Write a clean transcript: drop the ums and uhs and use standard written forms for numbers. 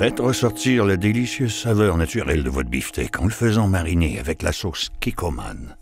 Faites ressortir la délicieuse saveur naturelle de votre beefsteak en le faisant mariner avec la sauce Kikkoman.